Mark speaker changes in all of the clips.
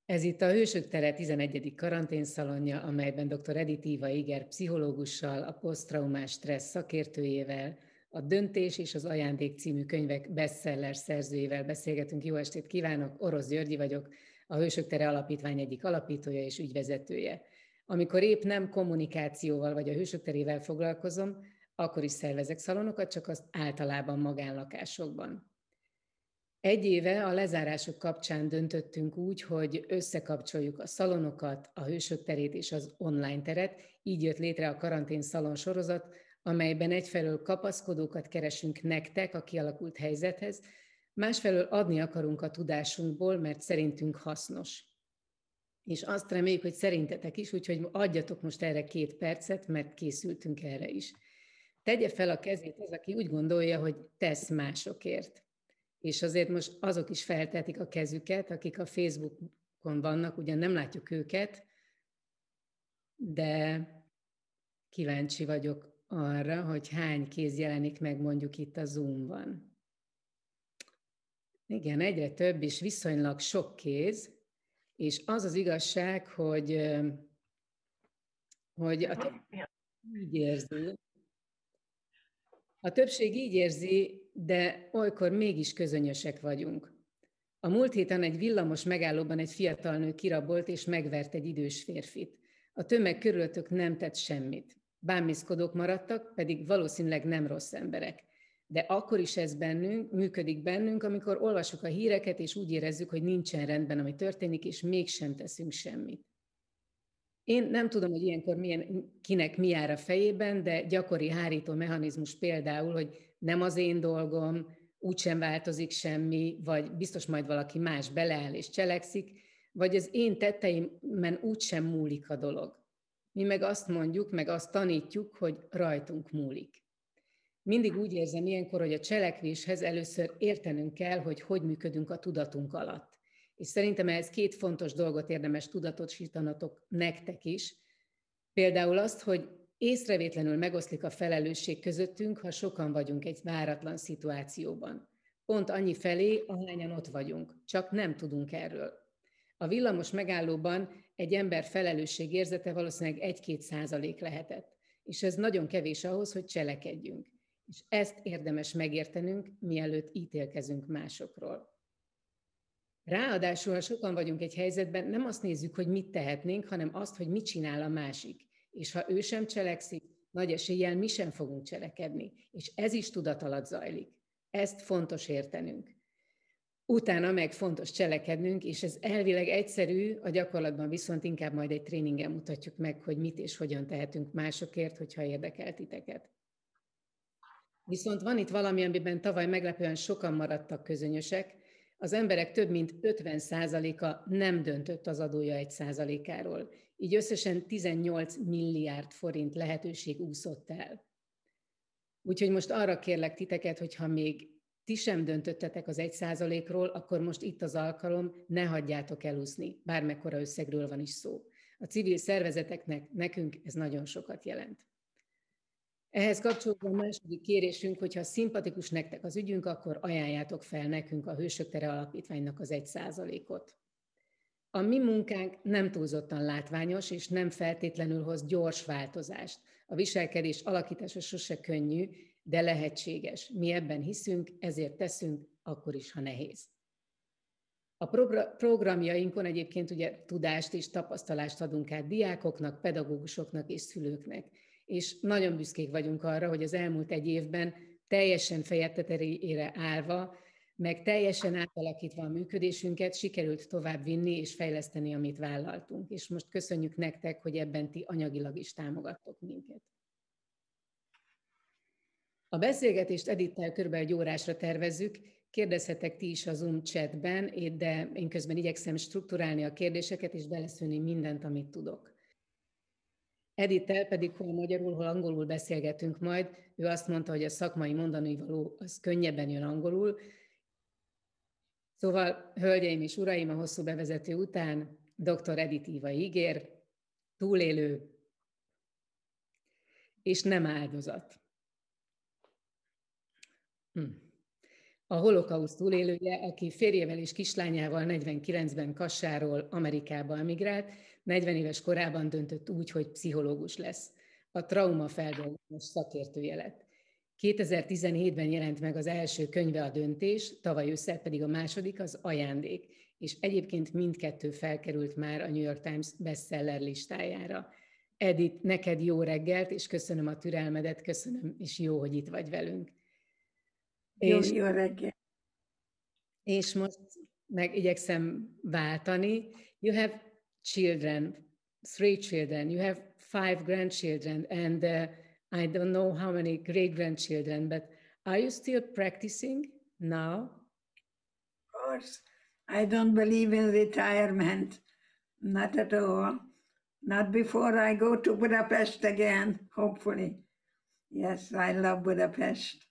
Speaker 1: Ez itt a Hősök tere 11. karanténszalonja, amelyben dr. Edith Éva Iger pszichológussal, a poszttraumás stressz szakértőjével, a Döntés és az Ajándék című könyvek bestseller szerzőjével beszélgetünk. Jó estét kívánok, Orosz Györgyi vagyok, a Hősök tere alapítvány egyik alapítója és ügyvezetője. Amikor épp nem kommunikációval vagy a Hősök terével foglalkozom, akkor is szervezek szalonokat, csak azt általában magánlakásokban. Egy éve a lezárások kapcsán döntöttünk úgy, hogy összekapcsoljuk a szalonokat, a Hősök terét és az online teret. Így jött létre a karantén szalon sorozat, amelyben egyfelől kapaszkodókat keresünk nektek a kialakult helyzethez, másfelől adni akarunk a tudásunkból, mert szerintünk hasznos. És azt reméljük, hogy szerintetek is, úgyhogy adjatok most erre 2 percet, mert készültünk erre is. Tegye fel a kezét az, aki úgy gondolja, hogy tesz másokért. És azért most azok is feltetik a kezüket, akik a Facebookon vannak, ugyan nem látjuk őket, de kíváncsi vagyok arra, hogy hány kéz jelenik meg mondjuk itt a Zoom-ban. Igen, egyre több és viszonylag sok kéz, és az az igazság, hogy a többség így érzi, de olykor mégis közönyösek vagyunk. A múlt héten egy villamos megállóban egy fiatal nő kirabolt és megvert egy idős férfit. A tömeg körülöttük nem tett semmit. Bámészkodók maradtak, pedig valószínűleg nem rossz emberek. De akkor is ez működik bennünk, amikor olvasjuk a híreket, és úgy érezzük, hogy nincsen rendben, ami történik, és mégsem teszünk semmit. Én nem tudom, hogy ilyenkor kinek mi jár a fejében, de gyakori hárító mechanizmus például, hogy nem az én dolgom, úgysem változik semmi, vagy biztos majd valaki más beleáll és cselekszik, vagy az én tetteimben úgysem múlik a dolog. Mi meg azt mondjuk, meg azt tanítjuk, hogy rajtunk múlik. Mindig úgy érzem ilyenkor, hogy a cselekvéshez először értenünk kell, hogy működünk a tudatunk alatt. És szerintem ehhez 2 fontos dolgot érdemes tudatosítanatok nektek is. Például azt, hogy észrevétlenül megoszlik a felelősség közöttünk, ha sokan vagyunk egy váratlan szituációban. Pont annyi felé, ahányan ott vagyunk, csak nem tudunk erről. A villamos megállóban egy ember felelősségérzete valószínűleg 1-2% lehetett, és ez nagyon kevés ahhoz, hogy cselekedjünk. És ezt érdemes megértenünk, mielőtt ítélkezünk másokról. Ráadásul, ha sokan vagyunk egy helyzetben, nem azt nézzük, hogy mit tehetnénk, hanem azt, hogy mit csinál a másik. És ha ő sem cselekszik, nagy eséllyel mi sem fogunk cselekedni. És ez is tudat alatt zajlik. Ezt fontos értenünk. Utána meg fontos cselekednünk, és ez elvileg egyszerű, a gyakorlatban viszont inkább majd egy tréningen mutatjuk meg, hogy mit és hogyan tehetünk másokért, hogyha érdekel titeket. Viszont van itt valami, amiben tavaly meglepően sokan maradtak közönyösek. Az emberek több mint 50%-a nem döntött az adója 1%-áról. Így összesen 18 milliárd forint lehetőség úszott el. Úgyhogy most arra kérlek titeket, hogy ha még ti sem döntöttetek az 1%-ról, akkor most itt az alkalom, ne hagyjátok elúszni, bármekkora összegről van is szó. A civil szervezeteknek, nekünk ez nagyon sokat jelent. Ehhez kapcsolódva a második kérésünk, hogyha szimpatikus nektek az ügyünk, akkor ajánljátok fel nekünk a Hősök tere alapítványnak az 1%-ot. A mi munkánk nem túlzottan látványos, és nem feltétlenül hoz gyors változást. A viselkedés alakítása sose könnyű, de lehetséges. Mi ebben hiszünk, ezért teszünk, akkor is, ha nehéz. A programjainkon egyébként ugye tudást és tapasztalást adunk át diákoknak, pedagógusoknak és szülőknek. És nagyon büszkék vagyunk arra, hogy az elmúlt 1 évben teljesen feje tetejére állva, meg teljesen átalakítva a működésünket, sikerült tovább vinni és fejleszteni, amit vállaltunk. És most köszönjük nektek, hogy ebben ti anyagilag is támogattok minket. A beszélgetést Edittel kb. 1 órásra tervezzük, kérdezhetek ti is a Zoom chatben, de én közben igyekszem strukturálni a kérdéseket és beleszülni mindent, amit tudok. Edittel pedig hol magyarul, hol angolul beszélgetünk majd. Ő azt mondta, hogy a szakmai mondanivaló az könnyebben jön angolul. Szóval, hölgyeim és uraim, a hosszú bevezető után dr. Edith Éva Iger, túlélő és nem áldozat. a holokauszt túlélője, aki férjével és kislányával 49-ben Kassáról Amerikába emigrált, 40 éves korában döntött úgy, hogy pszichológus lesz. A traumafeldolgozás szakértője lett. 2017-ben jelent meg az első könyve, A döntés, tavaly ősszel pedig a második, Az ajándék, és egyébként mindkettő felkerült már a New York Times bestseller listájára. Edith, neked jó reggelt, és köszönöm a türelmedet, köszönöm, és jó, hogy itt vagy velünk.
Speaker 2: Jó reggelt.
Speaker 1: És most igyekszem váltani. You have children, 3 children, you have 5 grandchildren, and I don't know how many great-grandchildren, but are you still practicing now?
Speaker 2: Of course. I don't believe in retirement. Not at all. Not before I go to Budapest again, hopefully. Yes, I love Budapest.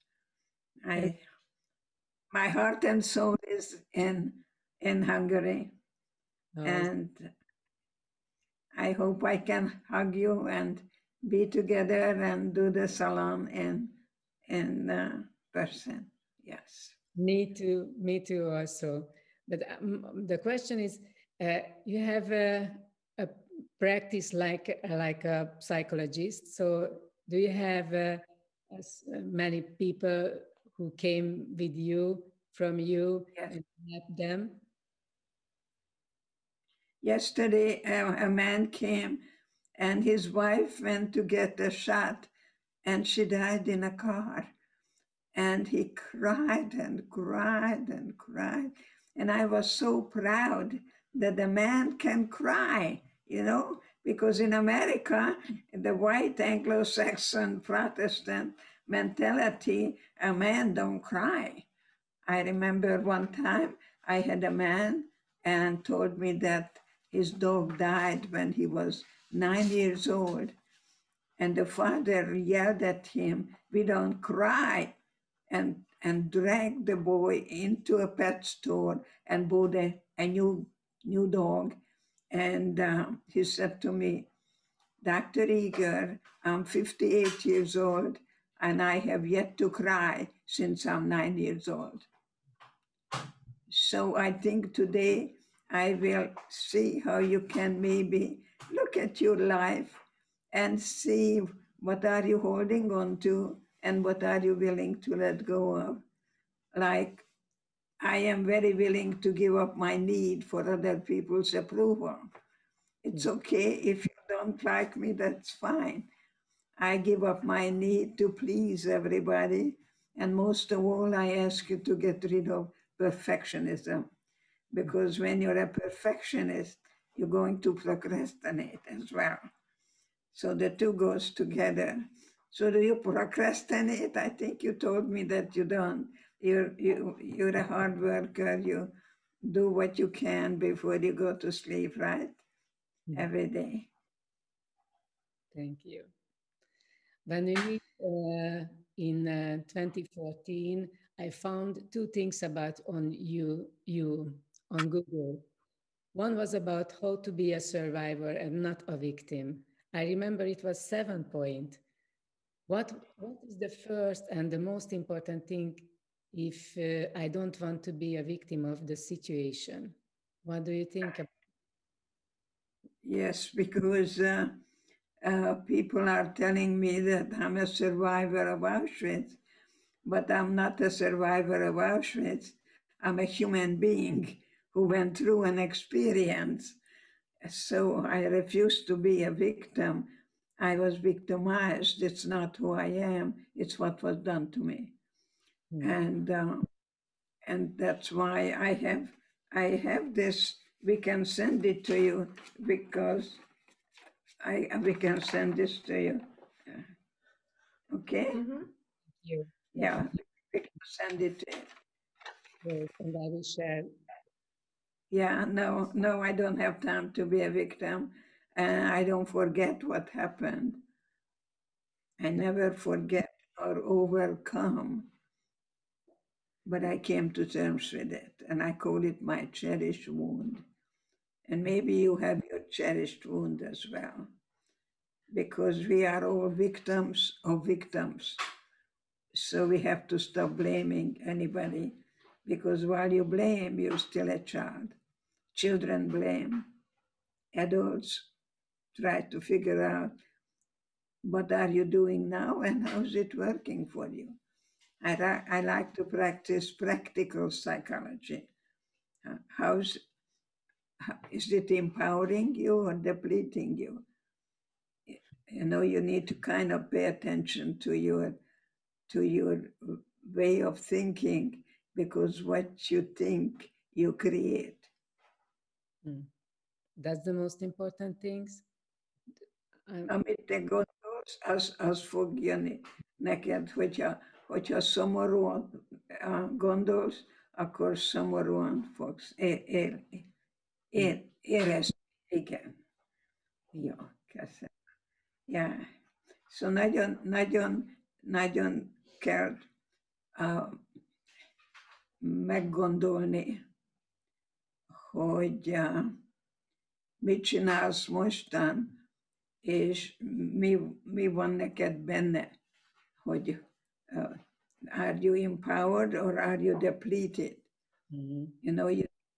Speaker 2: My heart and soul is in Hungary. Oh. And I hope I can hug you and be together and do the salon in person. Yes.
Speaker 1: Me too also. But the question is, you have a practice like a psychologist. So do you have as many people who came with you, from you,
Speaker 2: yes,
Speaker 1: and help them?
Speaker 2: Yesterday, a man came and his wife went to get a shot and she died in a car. And he cried and cried and cried. And I was so proud that a man can cry, you know, because in America, the white Anglo-Saxon Protestant mentality, a man don't cry. I remember one time I had a man and told me that his dog died when he was 9 years old. And the father yelled at him, "We don't cry," and dragged the boy into a pet store and bought a new dog. And he said to me, "Dr. Eger, I'm 58 years old and I have yet to cry since I'm 9 years old." So I think today I will see how you can maybe look at your life and see what are you holding on to and what are you willing to let go of. Like, I am very willing to give up my need for other people's approval. It's okay if you don't like me, that's fine. I give up my need to please everybody. And most of all, I ask you to get rid of perfectionism. Because when you're a perfectionist, you're going to procrastinate as well. So the two goes together. So do you procrastinate? I think you told me that you don't. You're a hard worker. You do what you can before you go to sleep, right? Mm-hmm. Every day.
Speaker 1: Thank you. When we meet in 2014, I found 2 things about you on Google. One was about how to be a survivor and not a victim. I remember it was 7 point. What is the first and the most important thing if I don't want to be a victim of the situation? What do you think about?
Speaker 2: Yes, because people are telling me that I'm a survivor of Auschwitz, but I'm not a survivor of Auschwitz. I'm a human being who went through an experience. So I refuse to be a victim. I was victimized. It's not who I am. It's what was done to me. Mm. And that's why I have this. We can send it to you because we can send this to you. Okay?
Speaker 1: Mm-hmm. Thank you.
Speaker 2: Yeah, we can send it to you.
Speaker 1: Yes, and I will share.
Speaker 2: Yeah, no, I don't have time to be a victim. And I don't forget what happened. I never forget or overcome. But I came to terms with it, and I call it my cherished wound. And maybe you have your cherished wound as well, because we are all victims of victims. So we have to stop blaming anybody because while you blame, you're still a child. Children blame. Adults try to figure out what are you doing now and how's it working for you. I like to practice practical psychology. Is it empowering you or depleting you? You know, you need to kind of pay attention to your way of thinking, because what you think, you create.
Speaker 1: That's the most important things.
Speaker 2: Amit te gondolsz, az fog jönni neked, hogyha szomorúan gondolsz, akkor szomorúan fogsz érezni. Igen. Jó, köszönöm. Yeah. Szóval nagyon kell meggondolni, hogy mit csinálsz mostan, és mi van neked benne, hogy are you empowered or are you depleted? You know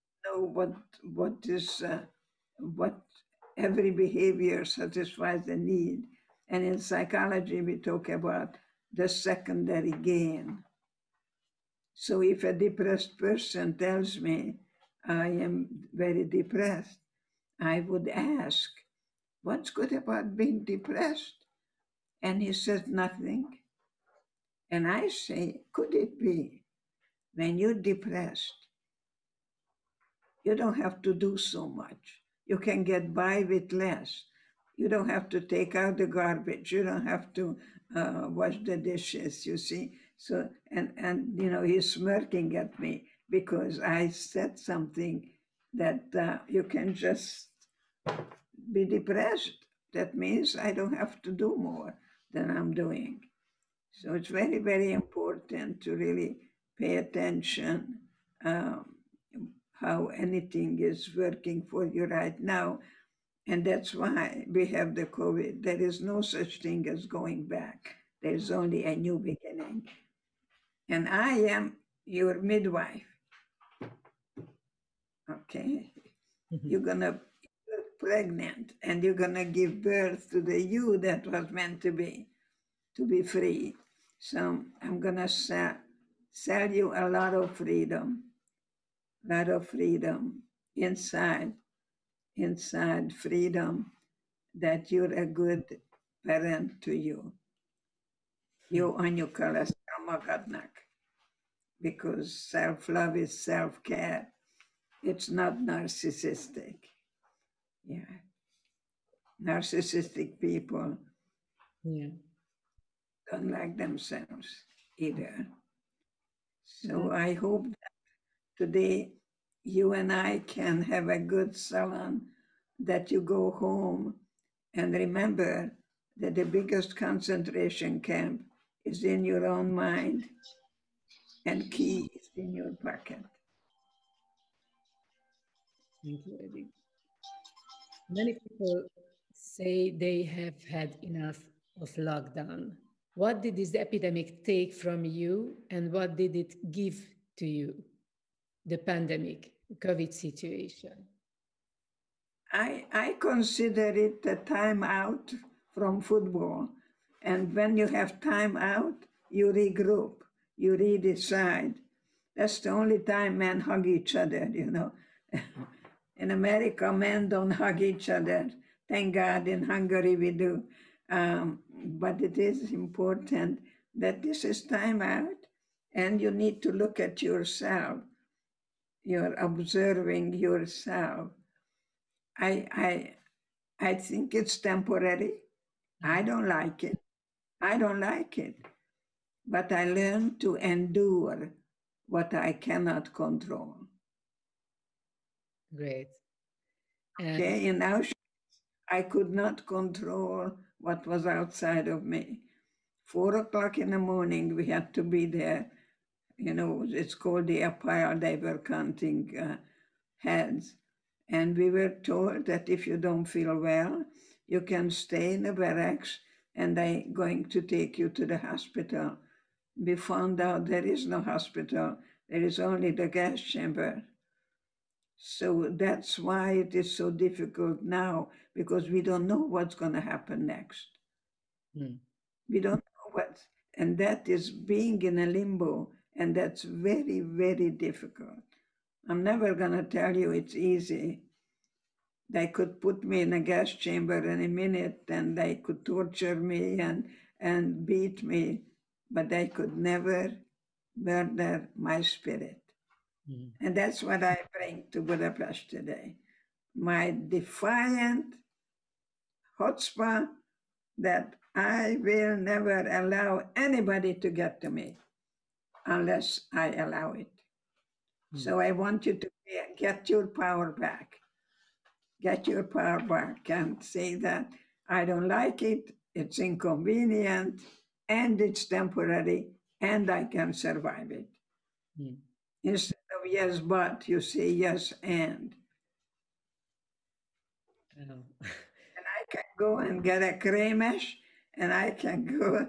Speaker 2: what every behavior satisfies the need. And in psychology, we talk about the secondary gain. So if a depressed person tells me, I am very depressed, I would ask, what's good about being depressed? And he says, nothing. And I say, could it be when you're depressed, you don't have to do so much. You can get by with less. You don't have to take out the garbage. You don't have to wash the dishes, you see. So, and you know, he's smirking at me because I said something that you can just be depressed. That means I don't have to do more than I'm doing. So it's very, very important to really pay attention how anything is working for you right now. And that's why we have the COVID. There is no such thing as going back. There's only a new beginning. And I am your midwife. Okay? You're gonna get pregnant and you're gonna give birth to the you that was meant to be free. So I'm gonna sell you a lot of freedom inside freedom, that you're a good parent to you. Jó anyuka leszel magadnak, because self-love is self-care. It's not narcissistic. Yeah. Narcissistic people don't like themselves either. So I hope that today you and I can have a good salon, that you go home and remember that the biggest concentration camp is in your own mind and key is in your pocket.
Speaker 1: Thank you, Edith. Many people say they have had enough of lockdown. What did this epidemic take from you and what did it give to you? The pandemic, the COVID situation.
Speaker 2: I consider it a time out from football. And when you have time out, you regroup, you redecide. That's the only time men hug each other, you know. In America, men don't hug each other. Thank God in Hungary we do. But it is important that this is time out and you need to look at yourself. You're observing yourself. I think it's temporary. I don't like it. But I learned to endure what I cannot control.
Speaker 1: Great.
Speaker 2: Okay, in Auschwitz, I could not control what was outside of me. 4 o'clock in the morning, we had to be there. You know, it's called the Apile. They were counting heads. And we were told that if you don't feel well, you can stay in the barracks and they're going to take you to the hospital. We found out there is no hospital. There is only the gas chamber. So that's why it is so difficult now, because we don't know what's going to happen next. We don't know what, and that is being in a limbo, and that's very, very difficult. I'm never going to tell you it's easy. They could put me in a gas chamber in a minute, and they could torture me and beat me, but they could never murder my spirit. And that's what I bring to Budapest today. My defiant chutzpah that I will never allow anybody to get to me unless I allow it. So I want you to get your power back. Get your power back and say that I don't like it, it's inconvenient, and it's temporary, and I can survive it. Instead of yes, but, you say yes, and. And I can go and get a kremes, and I can go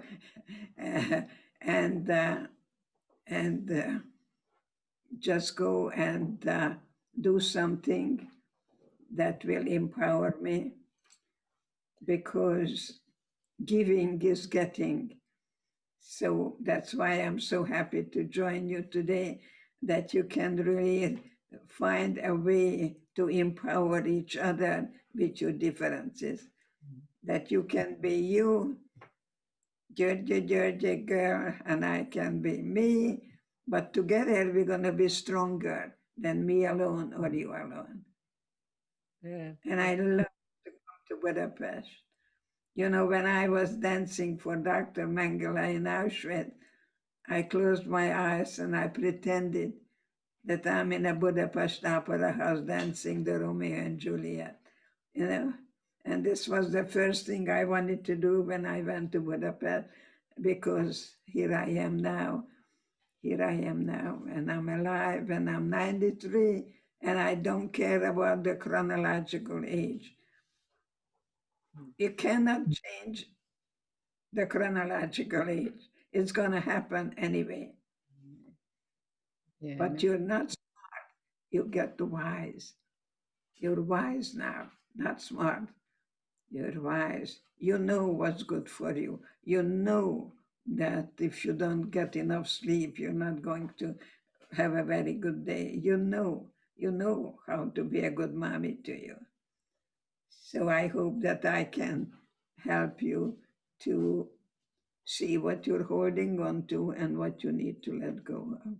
Speaker 2: and just go and do something that will empower me, because giving is getting. So that's why I'm so happy to join you today, that you can really find a way to empower each other with your differences. That you can be you, Georgia girl, and I can be me, but together we're going to be stronger than me alone or you alone.
Speaker 1: Yeah.
Speaker 2: And I love to come to Budapest. You know, when I was dancing for Dr. Mengele in Auschwitz, I closed my eyes and I pretended that I'm in a Budapest opera house dancing the Romeo and Juliet, you know. And this was the first thing I wanted to do when I went to Budapest, because here I am now. Here I am now, and I'm alive, and I'm 93, and I don't care about the chronological age. You cannot change the chronological age. It's going to happen anyway.
Speaker 1: Yeah,
Speaker 2: But you're not smart. You get wise. You're wise now, not smart. You're wise. You know what's good for you. You know that if you don't get enough sleep, you're not going to have a very good day. You know how to be a good mommy to you. So I hope that I can help you to see what you're holding on to and what you need to let go of.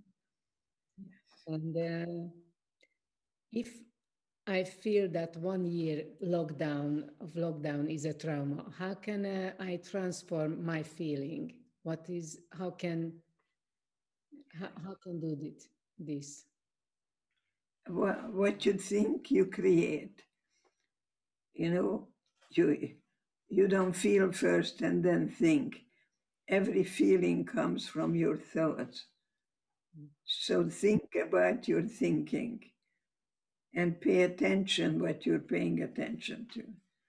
Speaker 1: And if I feel that 1 year lockdown is a trauma, how can I transform my feeling? How can do this?
Speaker 2: What you think, you create. You know, you don't feel first and then think. Every feeling comes from your thoughts. So think about your thinking and pay attention what you're paying attention to.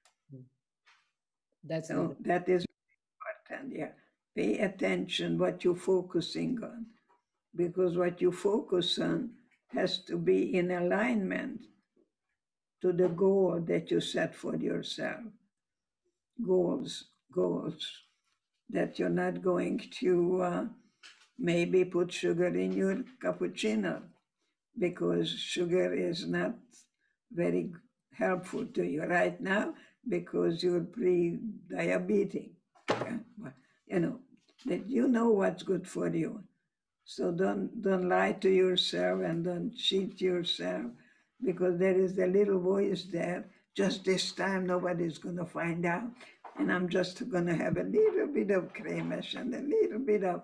Speaker 2: That is important, yeah. Pay attention what you're focusing on, because what you focus on has to be in alignment to the goal that you set for yourself. Goals that you're not going to maybe put sugar in your cappuccino, because sugar is not very helpful to you right now, because you're pre-diabetic. You know, that you know what's good for you. So don't lie to yourself and don't cheat yourself, because there is a little voice there. Just this time, nobody's going to find out. And I'm just going to have a little bit of kremes and a little bit of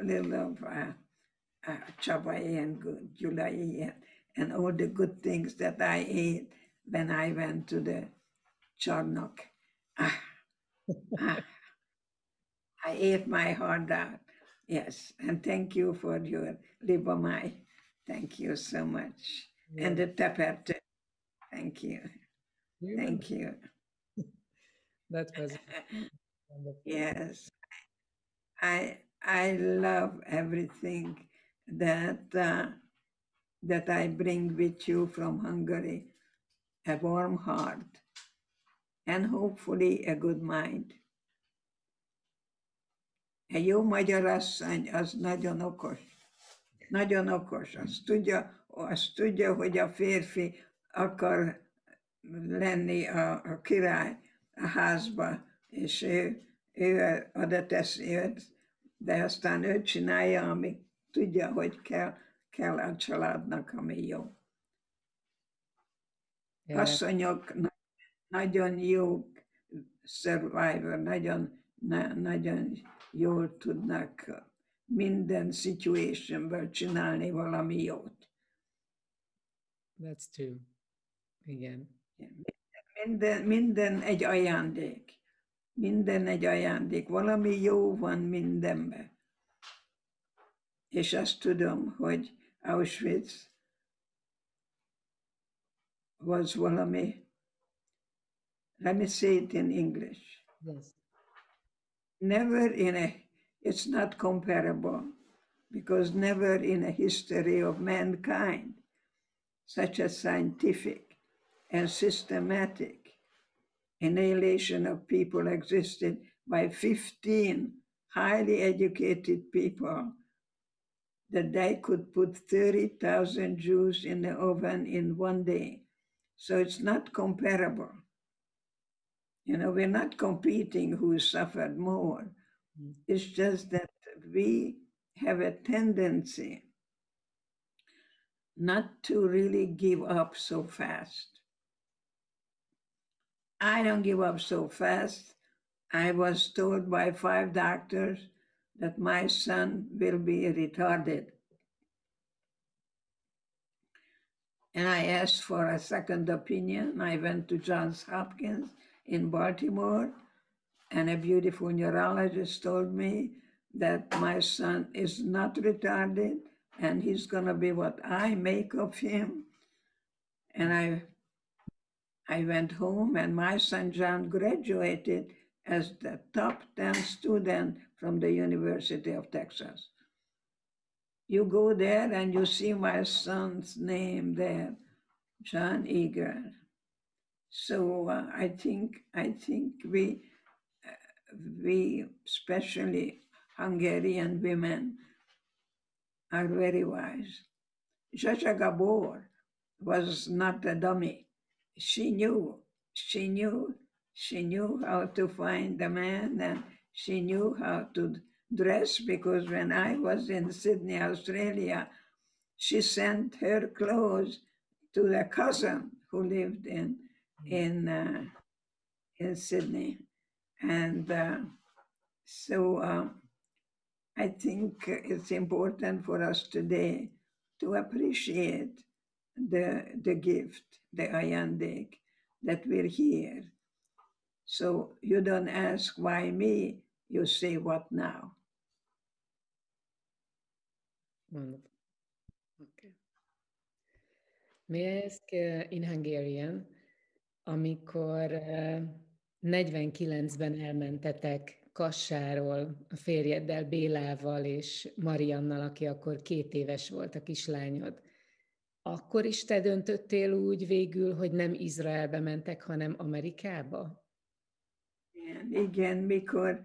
Speaker 2: Chabai and Julai and all the good things that I ate when I went to the Charnock. I ate my heart out. Yes, and thank you for your libomai. Thank you so much. Yeah. And the teperte. Thank you. Thank you.
Speaker 1: That was
Speaker 2: wonderful. Yes. I love everything that that I bring with you from Hungary, a warm heart, and hopefully a good mind. Egy jó magyar asszony az nagyon okos. Nagyon okos. Azt tudja, hogy a férfi akar lenni a király a házba, és ő oda teszi őt, de aztán ő csinálja, amit tudja, hogy kell a családnak, ami jó. Asszonyok nagyon jó survivor, nagyon jól tudnak minden situationből csinálni valami jót.
Speaker 1: That's true. Igen.
Speaker 2: Minden egy ajándék. Minden egy ajándék. Valami jó van mindenben. És azt tudom, hogy Auschwitz was valami. Let me say it in English.
Speaker 1: Yes.
Speaker 2: Never it's not comparable, because never in a history of mankind such a scientific and systematic annihilation of people existed by 15 highly educated people that they could put 30,000 Jews in the oven in one day. So it's not comparable. You know, we're not competing who suffered more. It's just that we have a tendency not to really give up so fast. I don't give up so fast. I was told by 5 doctors that my son will be retarded. And I asked for a second opinion. I went to Johns Hopkins in Baltimore, and a beautiful neurologist told me that my son is not retarded and he's going to be what I make of him. And I went home, and my son John graduated as the top 10 student from the University of Texas. You go there and you see my son's name there, John Eager. So I think we, especially Hungarian women, are very wise. Zsa Gabor was not a dummy. She knew how to find a man, and she knew how to dress, because when I was in Sydney, Australia, she sent her clothes to the cousin who lived in Sydney. And so I think it's important for us today to appreciate the gift, the ajándék, that we're here. So you don't ask why me, you say what now.
Speaker 1: Wonderful. Okay. May I ask in Hungarian, amikor 49-ben elmentetek Kassáról a férjeddel, Bélával és Mariannal, aki akkor 2 éves volt, a kislányod, akkor is te döntöttél úgy végül, hogy nem Izraelbe mentek, hanem Amerikába?
Speaker 2: Igen, mikor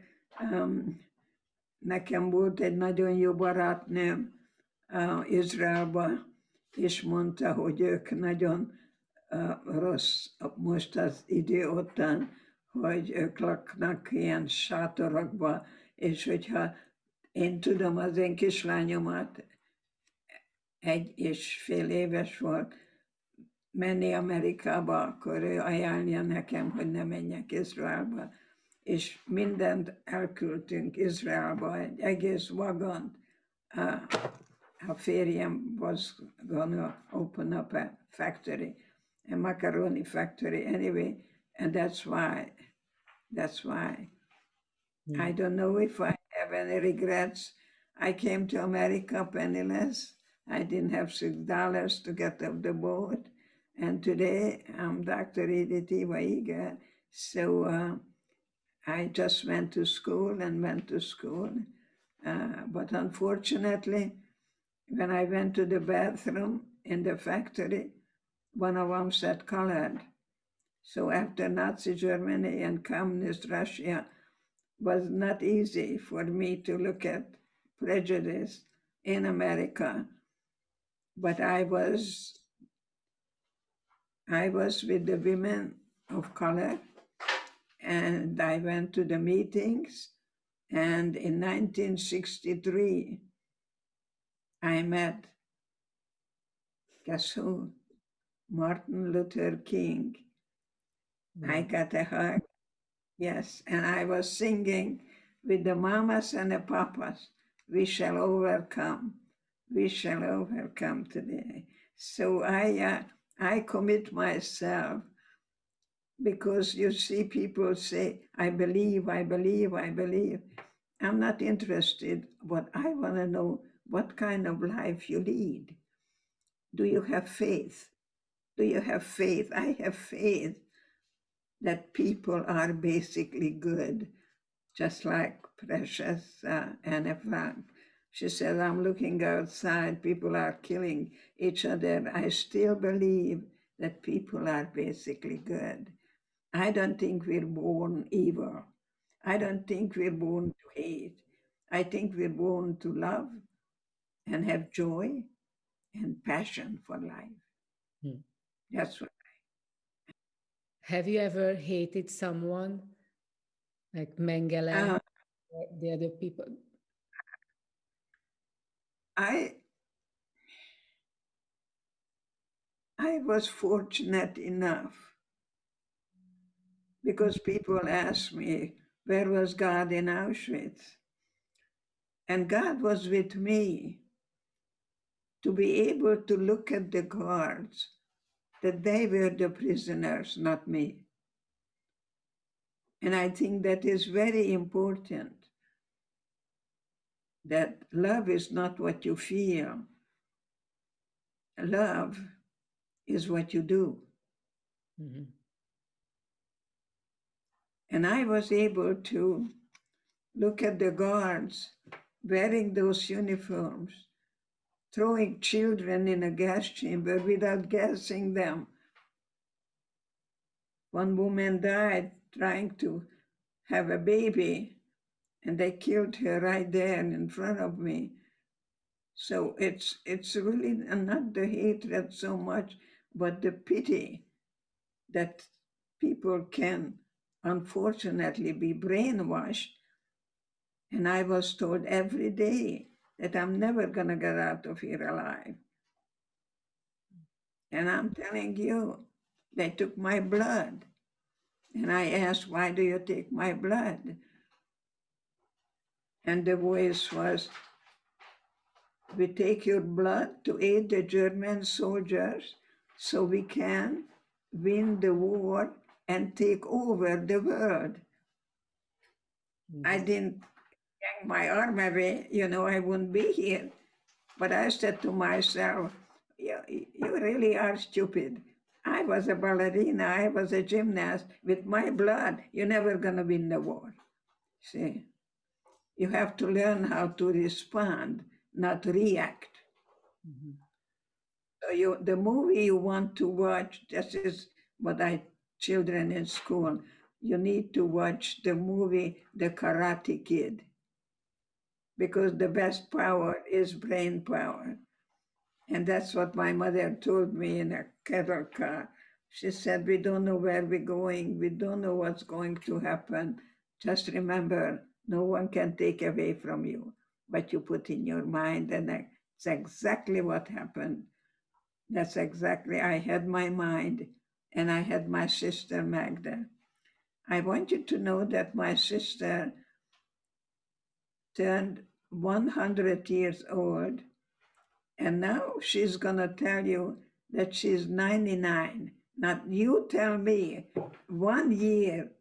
Speaker 2: nekem volt egy nagyon jó barátnőm Izraelban, és mondta, hogy ők nagyon rossz most az idő után, hogy ők laknak ilyen sátorokba, és hogyha én tudom az én kislányomat, 1,5 éves volt, menni Amerikába, akkor ő ajánlja nekem, hogy ne menjek Izraelba. És mindent elküldtünk Izraelba, egy egész vagont. A férjem was gonna open up a factory, a macaroni factory anyway, and that's why. I don't know if I have any regrets. I came to America penniless. I didn't have $6 to get off the boat. And today I'm Dr. Edith Eva Eager. So I just went to school. But unfortunately, when I went to the bathroom, in the factory, one of them said colored. So after Nazi Germany and communist Russia, was not easy for me to look at prejudice in America. But I was with the women of color, and I went to the meetings. And in 1963, I met, guess who? Martin Luther King.
Speaker 1: Wow.
Speaker 2: I got a hug, yes, and I was singing with the mamas and the papas, we shall overcome today. So I commit myself, because you see people say, I believe. I'm not interested, but I want to know what kind of life you lead. Do you have faith? Do you have faith? I have faith that people are basically good, just like Precious Anne Frank. She said, I'm looking outside, people are killing each other. I still believe that people are basically good. I don't think we're born evil. I don't think we're born to hate. I think we're born to love and have joy and passion for life.
Speaker 1: Hmm.
Speaker 2: That's what.
Speaker 1: Have you ever hated someone, like Mengele, the other people?
Speaker 2: I was fortunate enough, because people ask me, where was God in Auschwitz? And God was with me to be able to look at the guards, that they were the prisoners, not me. And I think that is very important, that love is not what you feel. Love is what you do.
Speaker 1: Mm-hmm.
Speaker 2: And I was able to look at the guards wearing those uniforms, throwing children in a gas chamber without gassing them. One woman died trying to have a baby, and they killed her right there in front of me. So it's really not the hatred so much, but the pity that people can unfortunately be brainwashed. And I was told every day that I'm never going to get out of here alive. And I'm telling you, they took my blood. And I asked, why do you take my blood? And the voice was, we take your blood to aid the German soldiers so we can win the war and take over the world. Mm-hmm. I didn't hang my arm away, I wouldn't be here. But I said to myself, you really are stupid. I was a ballerina, I was a gymnast. With my blood, you're never going to win the war. See, you have to learn how to respond, not react. Mm-hmm. So the movie you want to watch, this is what children in school, you need to watch the movie The Karate Kid, because the best power is brain power. And that's what my mother told me in a cattle car. She said, we don't know where we're going. We don't know what's going to happen. Just remember, no one can take away from you what you put in your mind. And that's exactly what happened. That's exactly, I had my mind, and I had my sister Magda. I want you to know that my sister turned 100 years old, and now she's going to tell you that she's 99. Now you tell me 1 year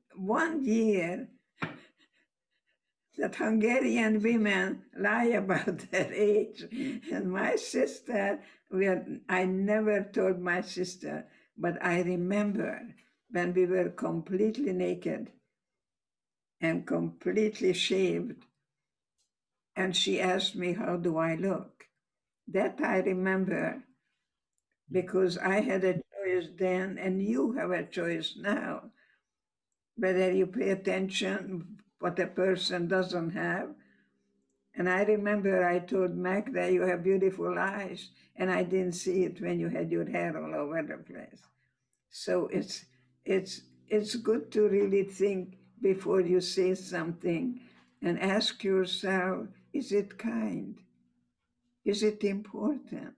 Speaker 2: that Hungarian women lie about their age. And my sister, I never told my sister, but I remember when we were completely naked and completely shaved. And she asked me, how do I look? That I remember. because I had a choice then and you have a choice now. Whether you pay attention what a person doesn't have. And I remember I told Mac that you have beautiful eyes, and I didn't see it when you had your hair all over the place. So it's good to really think before you say something and ask yourself, is it kind? Is it important?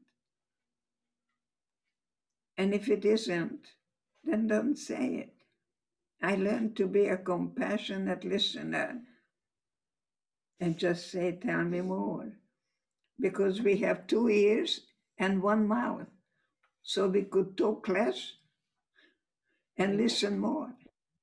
Speaker 2: And if it isn't, then don't say it. I learned to be a compassionate listener and just say, tell me more. Because we have 2 ears and 1 mouth. So we could talk less and listen more.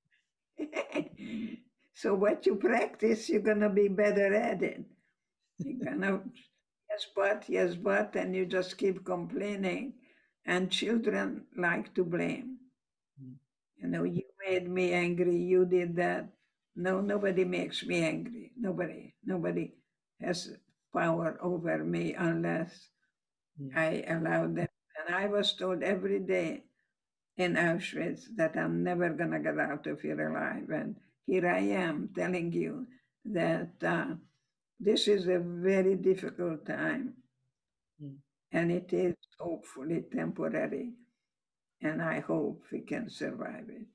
Speaker 2: So what you practice, you're going to be better at it. You're going to, yes, but, and you just keep complaining. And children like to blame. You know, you made me angry, you did that. No, nobody makes me angry. Nobody has power over me unless I allow them. And I was told every day in Auschwitz that I'm never going to get out of here alive. And here I am telling you that this is a very difficult time. And it is hopefully temporary. And I hope we can survive it.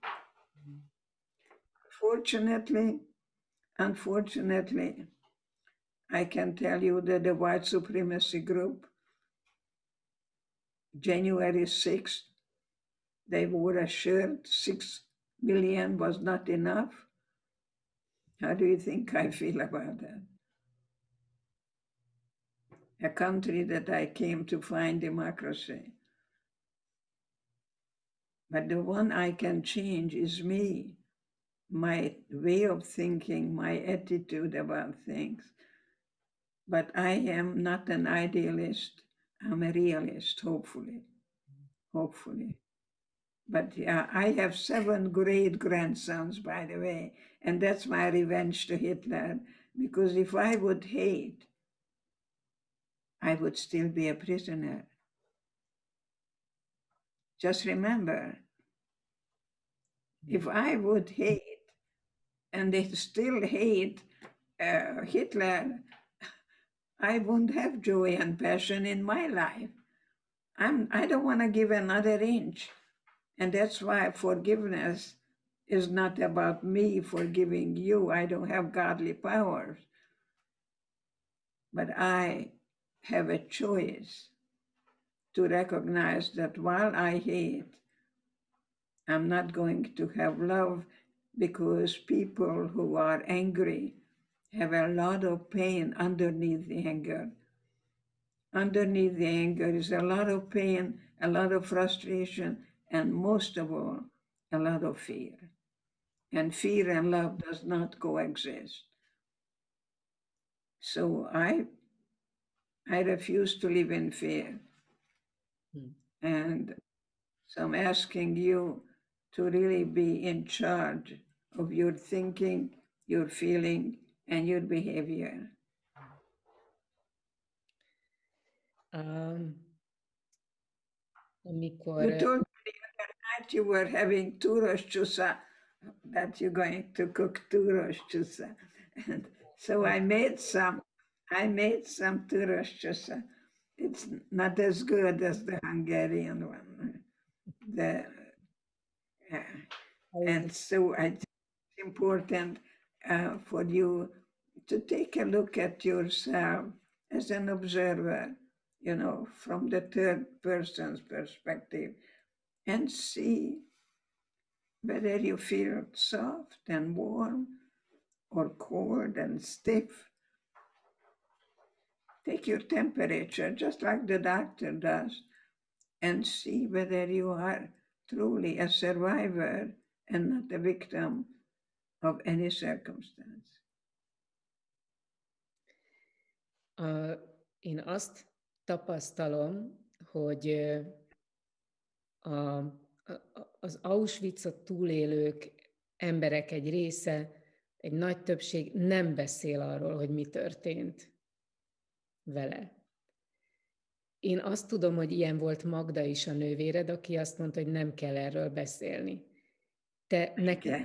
Speaker 2: Unfortunately, I can tell you that the white supremacy group, January 6th, they wore a shirt, 6 million was not enough. How do you think I feel about that? A country that I came to find democracy. But the one I can change is me, my way of thinking, my attitude about things. But I am not an idealist. I'm a realist, hopefully. But yeah, I have 7 great grandsons, by the way, and that's my revenge to Hitler, because if I would hate, I would still be a prisoner. Just remember, if I would hate, and they still hate Hitler, I wouldn't have joy and passion in my life. I don't want to give another inch. And that's why forgiveness is not about me forgiving you. I don't have godly powers. But I have a choice to recognize that while I hate, I'm not going to have love, because people who are angry have a lot of pain underneath the anger. Underneath the anger is a lot of pain, a lot of frustration, and most of all, a lot of fear. And fear and love does not coexist. So I refuse to live in fear. And so I'm asking you to really be in charge of your thinking, your feeling, and your behavior.
Speaker 1: Amikor...
Speaker 2: You told me the other night you were having túros csúsza, that you're going to cook túros csúsza. And so I made some túros csúsza. It's not as good as the Hungarian one. And so it's important for you to take a look at yourself as an observer, you know, from the third person's perspective, and see whether you feel soft and warm or cold and stiff. Take your temperature, just like the doctor does, and see whether you are truly a survivor and not a victim of any circumstance.
Speaker 1: Én azt tapasztalom, hogy az Auschwitzot túlélők emberek egy része, egy nagy többség nem beszél arról, hogy mi történt vele. Én azt tudom, hogy ilyen volt Magda is, a nővéred, aki azt mondta, hogy nem kell erről beszélni. Te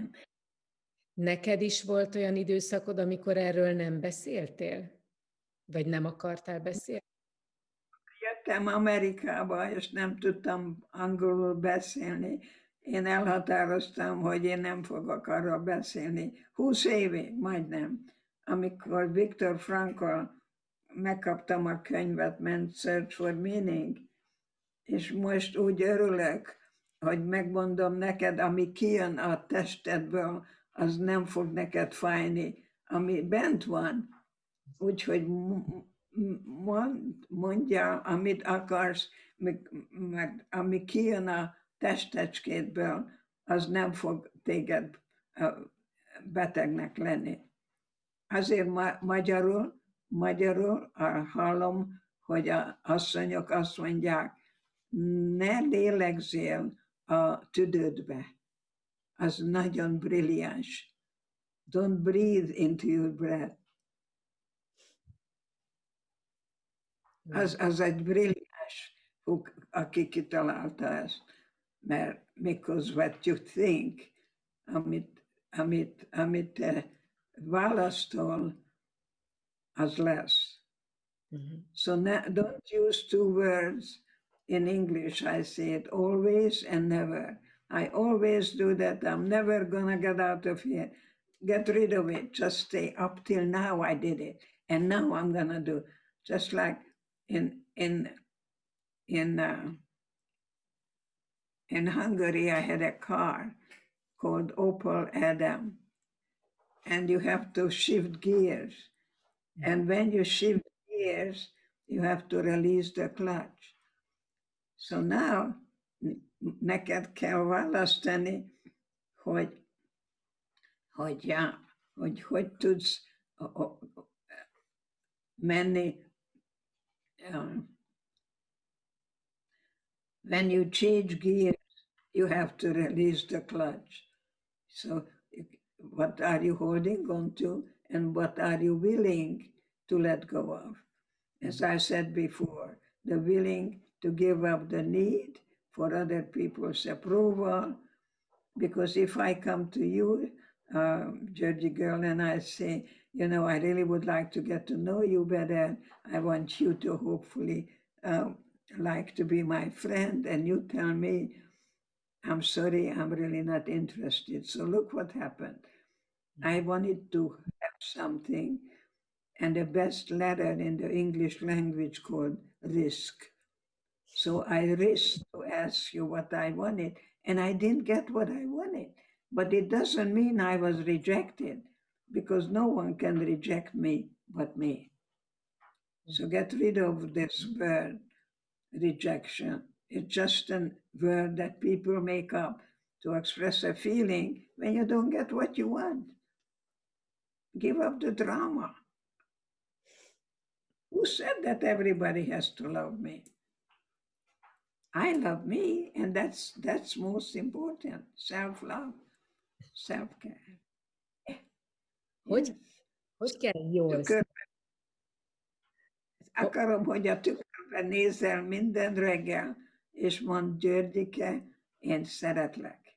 Speaker 1: neked is volt olyan időszakod, amikor erről nem beszéltél? Vagy nem akartál beszélni?
Speaker 2: Jöttem Amerikába, és nem tudtam angolul beszélni. Én elhatároztam, hogy én nem fogok arról beszélni. 20 évig, majdnem, amikor Viktor Frankl megkaptam a könyvet, Man's Search for Meaning, és most úgy örülök, hogy megmondom neked, ami kijön a testedből, az nem fog neked fájni. Ami bent van, úgyhogy mondja, amit akarsz, meg ami kijön a testecskédből, az nem fog téged betegnek lenni. Azért magyarul hallom, hogy az asszonyok azt mondják, ne lélegzél a tüdődbe. Az nagyon brilliáns. Don't breathe into your breath. Az egy brilliáns, aki kitalálta ezt, mert because what you think, amit te választol, az lesz. So don't use two words in English. I say it always and never. I always do that. I'm never gonna get out of here. Get rid of it. Just stay. Up till now I did it. And now I'm gonna do. Just like in Hungary, I had a car called Opel Adam, and you have to shift gears. And when you shift gears, you have to release the clutch. So now, neked kell választani, hogy tudsz menni. When you change gears, you have to release the clutch. So what are you holding on to, and what are you willing to let go of? As I said before, the willing to give up the need for other people's approval, because if I come to you, Georgie girl, and I say, I really would like to get to know you better. I want you to hopefully like to be my friend, and you tell me, I'm sorry, I'm really not interested. So look what happened. I wanted to have something, and the best letter in the English language called risk. So I risked to ask you what I wanted, and I didn't get what I wanted. But it doesn't mean I was rejected, because no one can reject me but me. So get rid of this word, rejection. It's just a word that people make up to express a feeling when you don't get what you want. Give up the drama. Who said that everybody has to love me? I love me, and that's most important. Self-love, self-care.
Speaker 1: Hogy kell jól?
Speaker 2: Akarom, hogy a tükörben nézel minden reggel, és mondd, Györgyike, én szeretlek.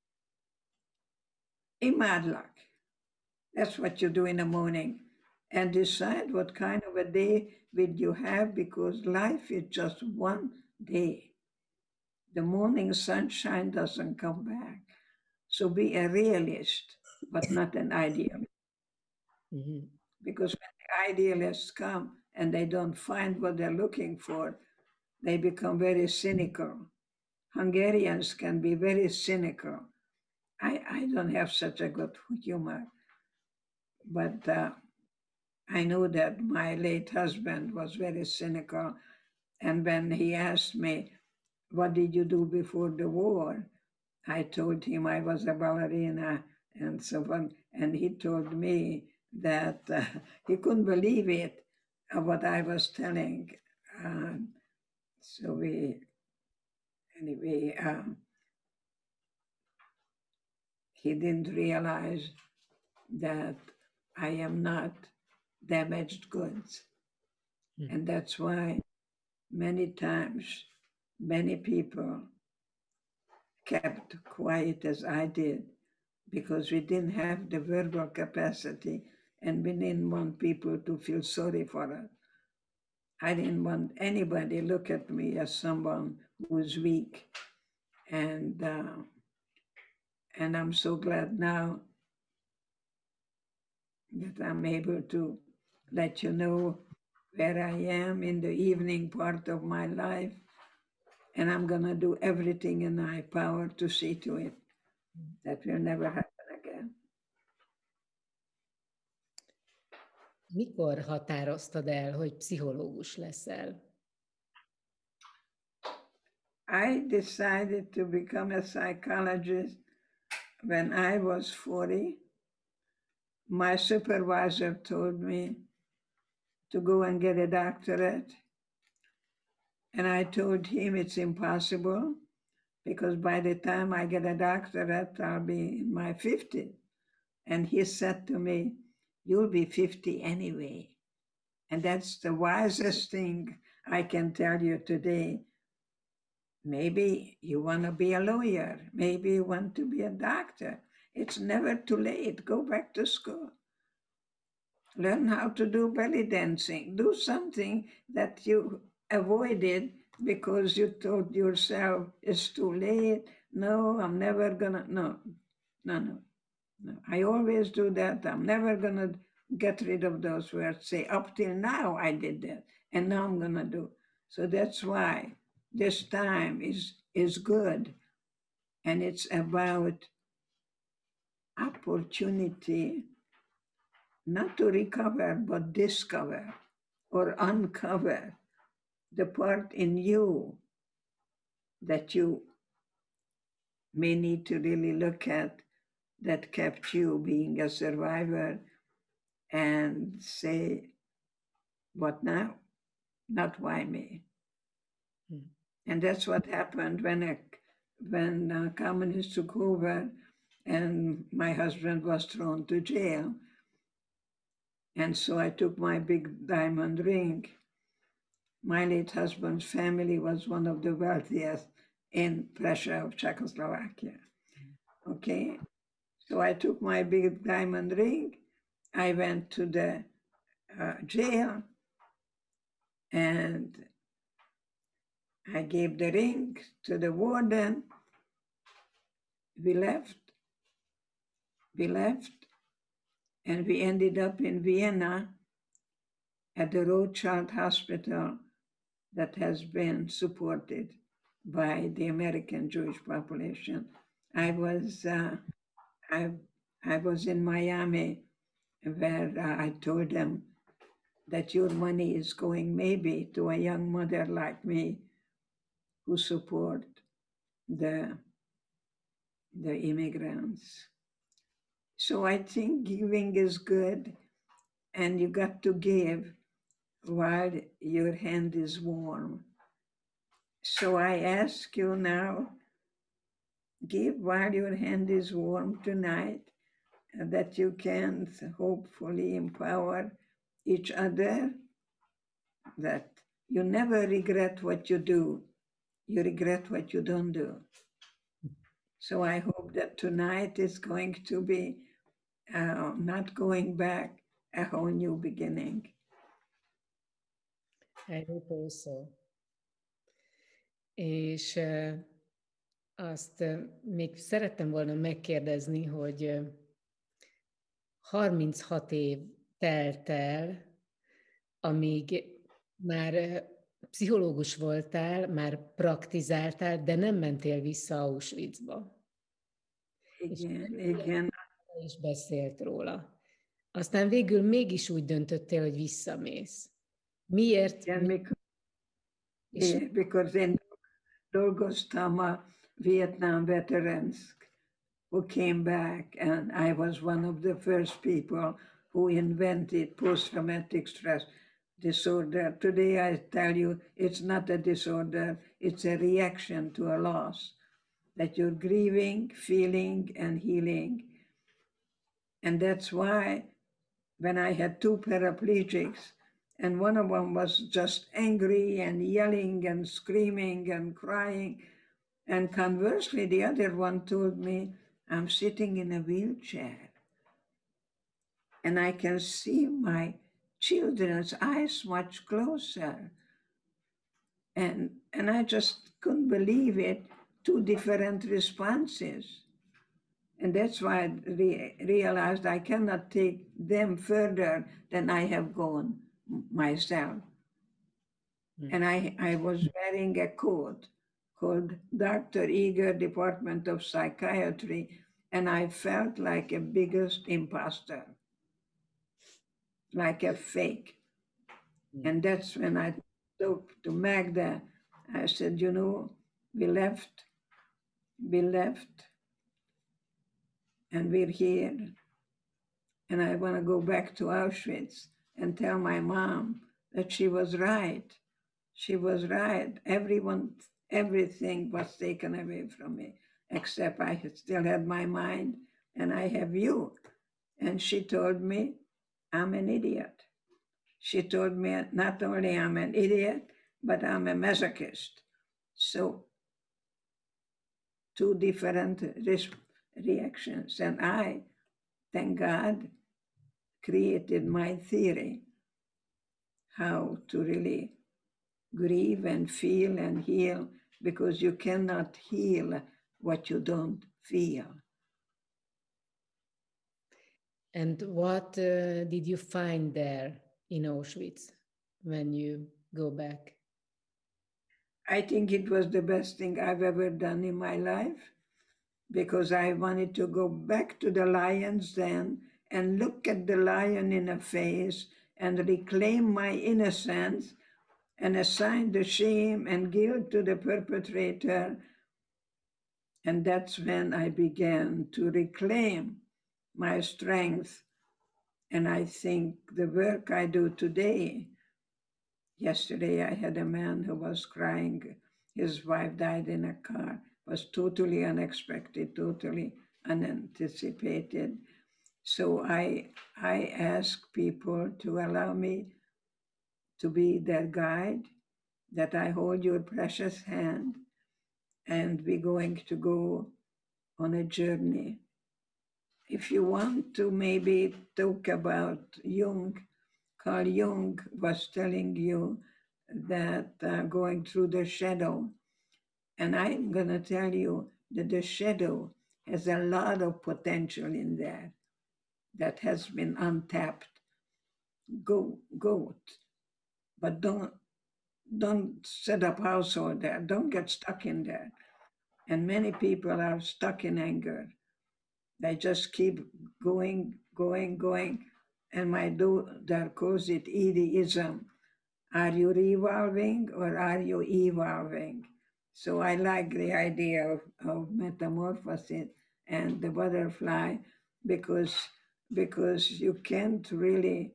Speaker 2: Imádlak. That's what you do in the morning. And decide what kind of a day will you have, because life is just one day. The morning sunshine doesn't come back. So be a realist, but not an idealist. Mm-hmm. Because when the idealists come and they don't find what they're looking for, they become very cynical. Hungarians can be very cynical. I don't have such a good humor, but I know that my late husband was very cynical. And when he asked me, what did you do before the war? I told him I was a ballerina and so on. And he told me that he couldn't believe it, what I was telling. So he didn't realize that I am not damaged goods. And that's why many times, many people kept quiet as I did because we didn't have the verbal capacity and we didn't want people to feel sorry for us. I didn't want anybody to look at me as someone who was weak. And I'm so glad now that I'm able to let you know where I am in the evening part of my life. And I'm going to do everything in my power to see to it that will never happen again.
Speaker 1: Mikor határoztad el, hogy pszichológus leszel?
Speaker 2: I decided to become a psychologist when I was 40. My supervisor told me to go and get a doctorate. And I told him it's impossible because by the time I get a doctorate, I'll be in my 50s. And he said to me, you'll be 50 anyway. And that's the wisest thing I can tell you today. Maybe you want to be a lawyer. Maybe you want to be a doctor. It's never too late. Go back to school. Learn how to do belly dancing. Do something that you avoided because you told yourself it's too late. No, I'm never gonna. No. I always do that. I'm never gonna get rid of those words. Say, up till now I did that, and now I'm gonna do. So that's why this time is good, and it's about opportunity, not to recover, but discover or uncover the part in you that you may need to really look at that kept you being a survivor and say, what now? Not why me. And that's what happened when communists took over and my husband was thrown to jail. And so I took my big diamond ring. My late husband's family was one of the wealthiest in Prussia of Czechoslovakia. Okay, so I took my big diamond ring. I went to the jail and I gave the ring to the warden. We left, and we ended up in Vienna at the Rothschild Hospital that has been supported by the American Jewish population. I was in Miami where I told them that your money is going maybe to a young mother like me who support the immigrants. So I think giving is good, and you got to give while your hand is warm. So I ask you now, give while your hand is warm tonight, that you can hopefully empower each other, that you never regret what you do, you regret what you don't do. So I hope that tonight is going to be not going back, a whole new beginning.
Speaker 1: I hope also. És azt még szerettem volna megkérdezni, hogy 36 év telt el, amíg már pszichológus voltál, már praktizáltál, de nem mentél vissza Auschwitzba.
Speaker 2: Igen.
Speaker 1: És beszélt róla. Aztán végül mégis úgy döntöttél, hogy visszamész. Miért?
Speaker 2: Because én dolgoztam a Vietnam veterans who came back, and I was one of the first people who invented post-traumatic stress disorder. Today I tell you, it's not a disorder, it's a reaction to a loss that you're grieving, feeling, and healing. And that's why when I had 2 paraplegics And one of them was just angry and yelling and screaming and crying. And conversely, the other one told me, I'm sitting in a wheelchair and I can see my children's eyes much closer. And I just couldn't believe it, two different responses. And that's why I realized I cannot take them further than I have gone myself. And I was wearing a coat called Dr. Eager, Department of Psychiatry, and I felt like a biggest imposter, like a fake. And that's when I talked to Magda. I said, you know, we left, and we're here. And I want to go back to Auschwitz and tell my mom that she was right. She was right. Everything was taken away from me, except I still had my mind and I have you. And she told me, I'm an idiot. She told me not only I'm an idiot, but I'm a masochist. So two different reactions. And I, thank God, created my theory how to really grieve and feel and heal, because you cannot heal what you don't feel.
Speaker 1: And what did you find there in Auschwitz when you go back?
Speaker 2: I think it was the best thing I've ever done in my life, because I wanted to go back to the lion's den and look at the lion in the face and reclaim my innocence and assign the shame and guilt to the perpetrator. And that's when I began to reclaim my strength. And I think the work I do today, yesterday I had a man who was crying. His wife died in a car. It was totally unexpected, totally unanticipated. So I ask people to allow me to be their guide, that I hold your precious hand, and we're going to go on a journey. If you want to maybe talk about Jung, Carl Jung was telling you that going through the shadow, and I'm going to tell you that the shadow has a lot of potential in there that has been untapped. Go it, but don't set up household there. Don't get stuck in there. And many people are stuck in anger. They just keep going. And my daughter calls it Edieism. Are you revolving or are you evolving? So I like the idea of metamorphosis and the butterfly, because you can't really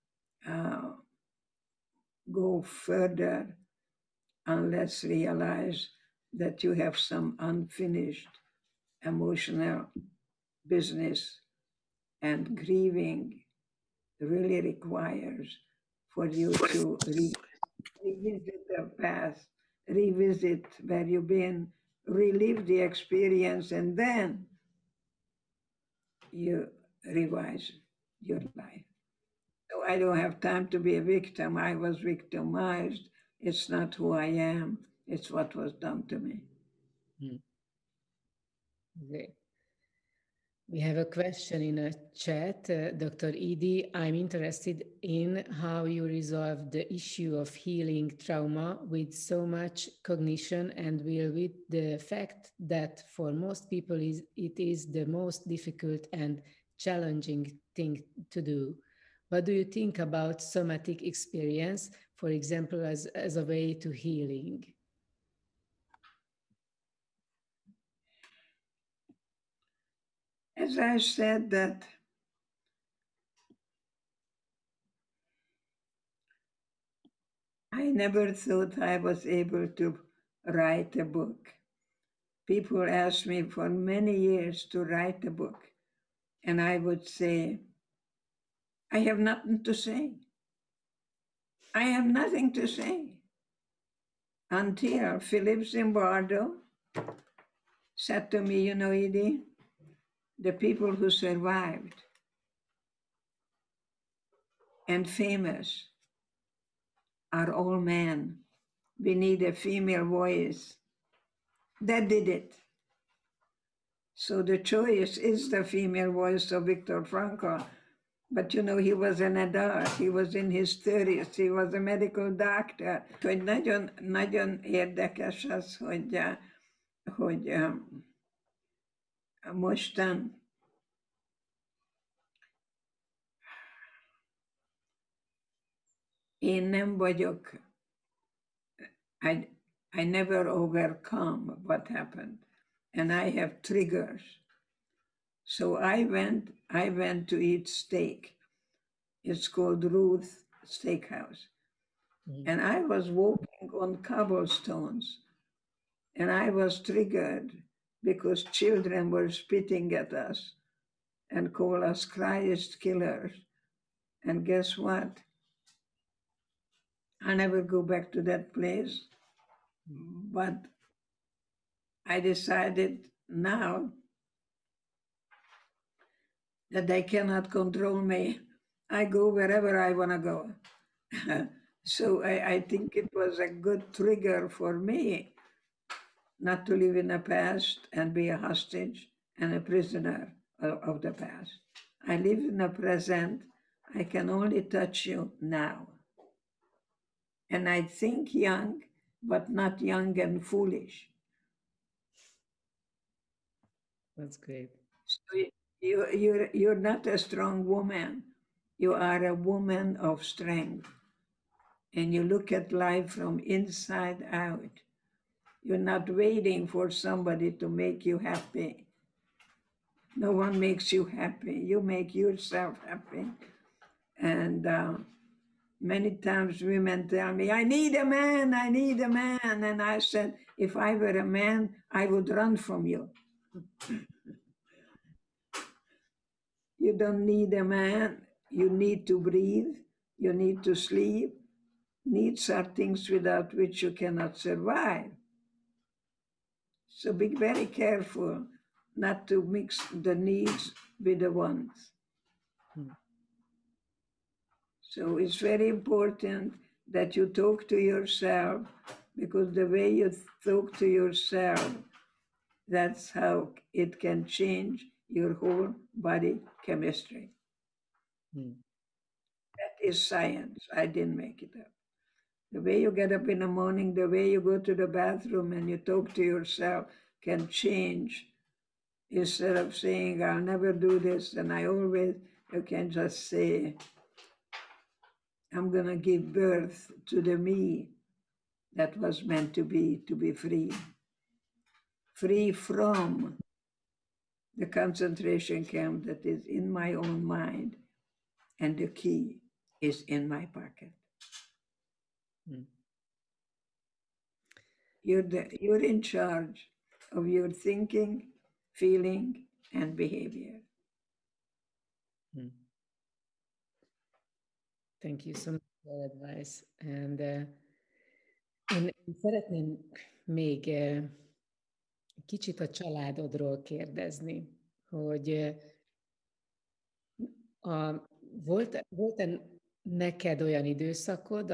Speaker 2: go further unless realize that you have some unfinished emotional business, and grieving really requires for you to revisit the past, revisit where you've been, relive the experience, and then you revise your life. So I don't have time to be a victim. I was victimized. It's not who I am. It's what was done to me.
Speaker 1: Great. We have a question in a chat. Dr. Edie, I'm interested in how you resolve the issue of healing trauma with so much cognition and will, with the fact that for most people it is the most difficult and challenging thing to do. What do you think about somatic experience, for example, as a way to healing?
Speaker 2: As I said, that I never thought I was able to write a book. People asked me for many years to write a book, and I would say, I have nothing to say. I have nothing to say until Philip Zimbardo said to me, you know, Edie, the people who survived and famous are all men. We need a female voice. That did it. So the choice is the female voice of Viktor Frankl. But you know, he was an adult, he was in his 30s, he was a medical doctor. Hogy nagyon, nagyon érdekes az, hogy mostan én nem vagyok, I never overcome what happened, and I have triggers. So I went to eat steak. It's called Ruth Steakhouse. Mm-hmm. And I was walking on cobblestones, and I was triggered because children were spitting at us and call us Christ killers. And guess what? I never go back to that place. But I decided now that they cannot control me. I go wherever I want to go. So I think it was a good trigger for me not to live in the past and be a hostage and a prisoner of the past. I live in the present. I can only touch you now. And I think young, but not young and foolish.
Speaker 1: That's great.
Speaker 2: So you're not a strong woman. You are a woman of strength. And you look at life from inside out. You're not waiting for somebody to make you happy. No one makes you happy. You make yourself happy. And many times women tell me, I need a man, I need a man. And I said, if I were a man, I would run from you. You don't need a man. You need to breathe. You need to sleep. Needs are things without which you cannot survive. So be very careful not to mix the needs with the wants. So it's very important that you talk to yourself, because the way you talk to yourself, that's how it can change your whole body chemistry. That is science. I didn't make it up. The way you get up in the morning, the way you go to the bathroom and you talk to yourself can change. Instead of saying, I'll never do this, and you can just say, I'm going to give birth to the me that was meant to be free. Free from the concentration camp that is in my own mind, and the key is in my pocket. You're in charge of your thinking, feeling, and behavior.
Speaker 1: Thank you so much for that advice. And én szeretném még kicsit a családodról kérdezni, hogy volt-e neked olyan időszakod,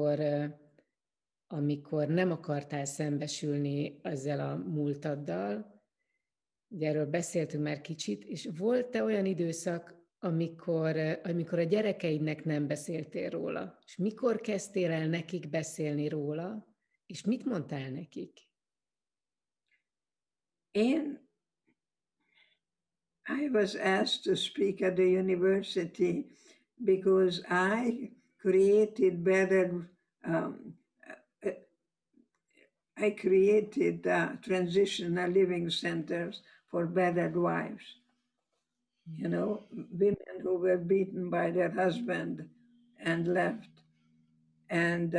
Speaker 1: amikor nem akartál szembesülni ezzel a múltaddal? Ugye erről beszéltünk már kicsit, és volt-e olyan időszak, amikor a gyerekeidnek nem beszéltél róla? És mikor kezdtél el nekik beszélni róla, és mit mondtál nekik?
Speaker 2: I was asked to speak at the university because I created transitional living centers for battered wives. You know, women who were beaten by their husband and left. And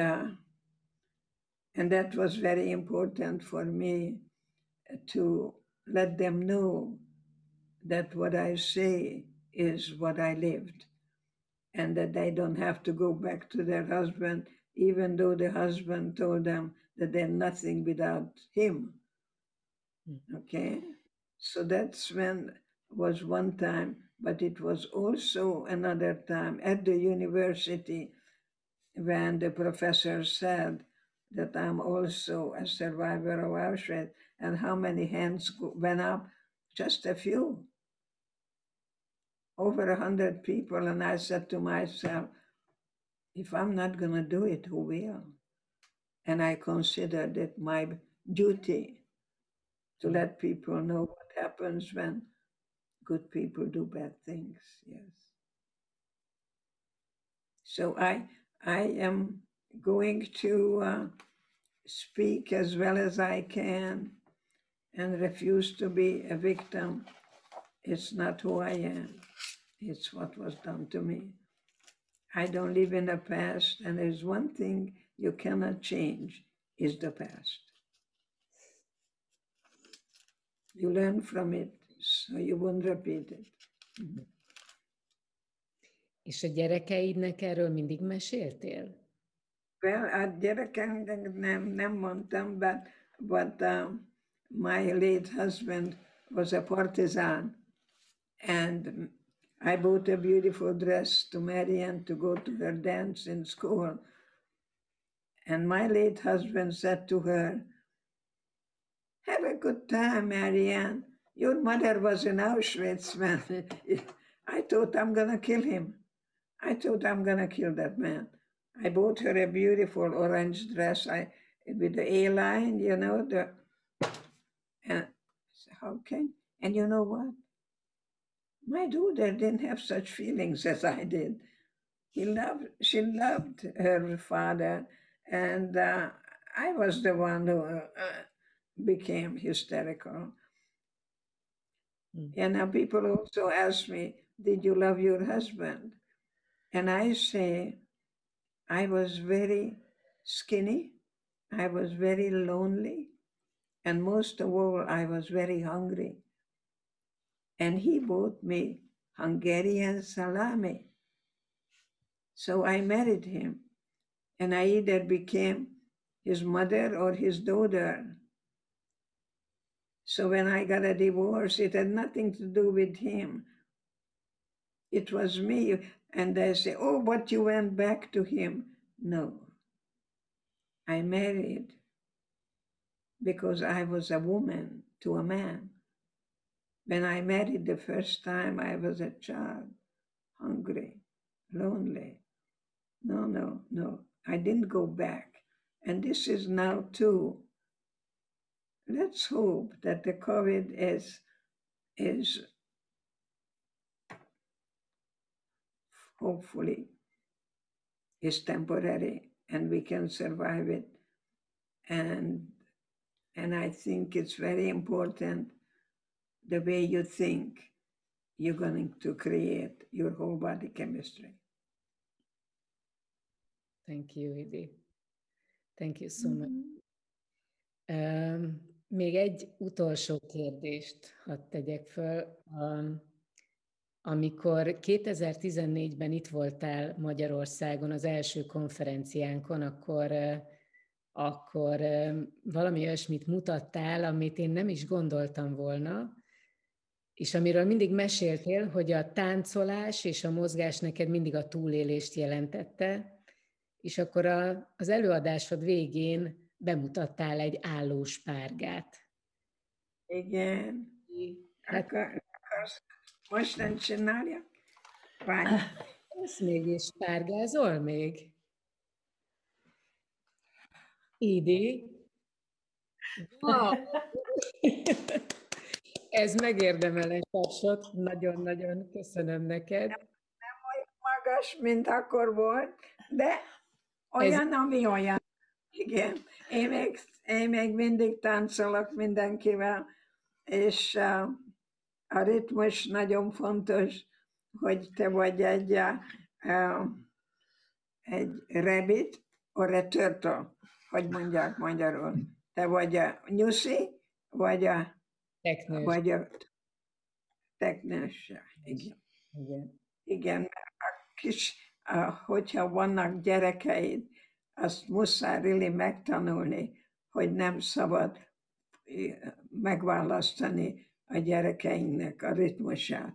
Speaker 2: that was very important for me to let them know that what I say is what I lived. and that they don't have to go back to their husband, even though the husband told them that they're nothing without him. Okay? So that's when was one time, but it was also another time at the university when the professor said that I'm also a survivor of Auschwitz, and how many hands went up? Just a few. Over 100 people, and I said to myself, if I'm not going to do it, who will? And I considered it my duty to let people know what happens when good people do bad things. Yes. So I am going to speak as well as I can and refuse to be a victim. It's not who I am. It's what was done to me. I don't live in the past, and there's one thing you cannot change, is the past. You learn from it, so you won't repeat it.
Speaker 1: És a gyerekeidnek erről mindig meséltél?
Speaker 2: Well, a gyerekeknek nem mondtam, but my late husband was a partisan, and I bought a beautiful dress to Marianne to go to her dance in school. And my late husband said to her, have a good time, Marianne. Your mother was in Auschwitz, man. I thought I'm going to kill him. I thought I'm going to kill that man. I bought her a beautiful orange dress with the A-line, you know. And how can? And you know what? My daughter didn't have such feelings as I did. She loved her father, and I was the one who became hysterical. And now people also ask me, did you love your husband? And I say, I was very skinny, I was very lonely, and most of all, I was very hungry. And he bought me Hungarian salami. So I married him, and I either became his mother or his daughter. So when I got a divorce, it had nothing to do with him. It was me. And they say, oh, but you went back to him. No. I married because I was a woman to a man. When I married the first time, I was a child, hungry, lonely. No. I didn't go back. And this is now too. Let's hope that the COVID is hopefully is temporary and we can survive it. And I think it's very important the way you think you're going to create your whole body chemistry.
Speaker 1: Thank you, Idi. Thank you so much. Még egy utolsó kérdést hadd tegyek föl. Amikor 2014-ben itt voltál Magyarországon az első konferenciánkon, akkor valami olyasmit mutattál, amit én nem is gondoltam volna, és amiről mindig meséltél, hogy a táncolás és a mozgás neked mindig a túlélést jelentette, és akkor az előadásod végén bemutattál egy állóspárgát.
Speaker 2: Igen. Hát, most nem csinálja? Várj.
Speaker 1: Ezt mégis spárgázol még? Idi? Wow. Ez megérdemel egy tapsot. Nagyon-nagyon köszönöm neked.
Speaker 2: Nem olyan magas, mint akkor volt, de olyan, ami olyan. Igen. Én még mindig táncolok mindenkivel, és a ritmus nagyon fontos, hogy te vagy egy rabbit or a turtle, hogy mondják magyarul. Te vagy a nyuszi, vagy a teknős. Igen. Igen, a kis hogyha vannak gyerekeid, azt muszáj really megtanulni, hogy nem szabad megválasztani a gyerekeinknek a ritmusát.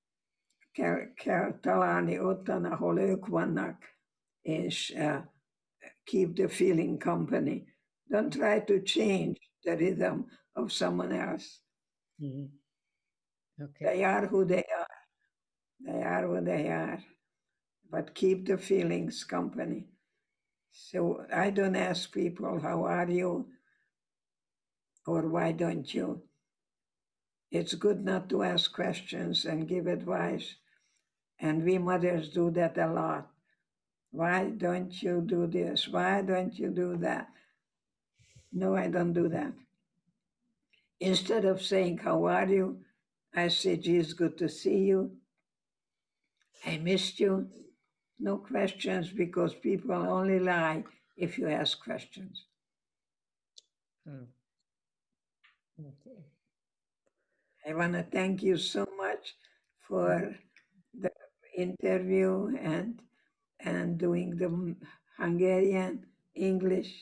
Speaker 2: Kell találni ottan, ahol ők vannak, és keep the feeling company. Don't try to change the rhythm of someone else.
Speaker 1: Mm-hmm. Okay.
Speaker 2: They are who they are. They are who they are. But keep the feelings company. So I don't ask people, how are you? Or why don't you? It's good not to ask questions and give advice. And we mothers do that a lot. Why don't you do this? Why don't you do that? No, I don't do that. Instead of saying, how are you? I say, gee, it's good to see you. I missed you. No questions, because people only lie if you ask questions.
Speaker 1: Okay.
Speaker 2: I want to thank you so much for the interview and doing the Hungarian English.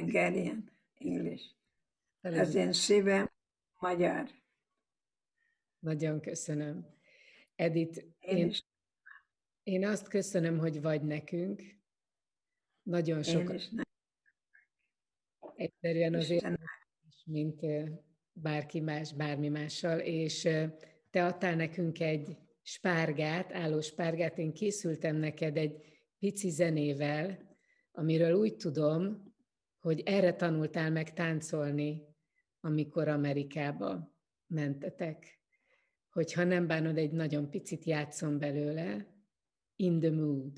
Speaker 2: Az én szívem magyar.
Speaker 1: Nagyon köszönöm. Edith, én azt köszönöm, hogy vagy nekünk. Nagyon sokat. Egyszerűen azért, mint bárki más, bármi mással, és te adtál nekünk egy spárgát, állóspárgát, én készültem neked egy pici zenével, amiről úgy tudom, hogy erre tanultál meg táncolni, amikor Amerikába mentetek. Hogyha nem bánod, egy nagyon picit játszom belőle. In the Mood.